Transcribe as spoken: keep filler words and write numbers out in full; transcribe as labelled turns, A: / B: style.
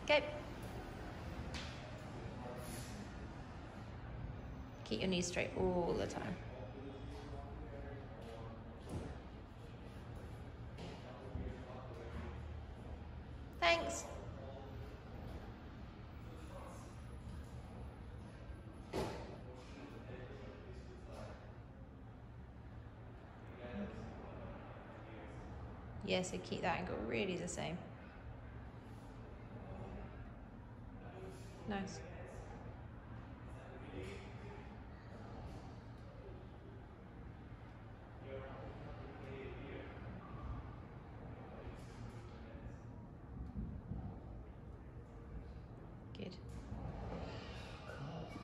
A: Go. Keep your knees straight all the time. Thanks. Yeah, so keep that angle really the same. Nice. Good.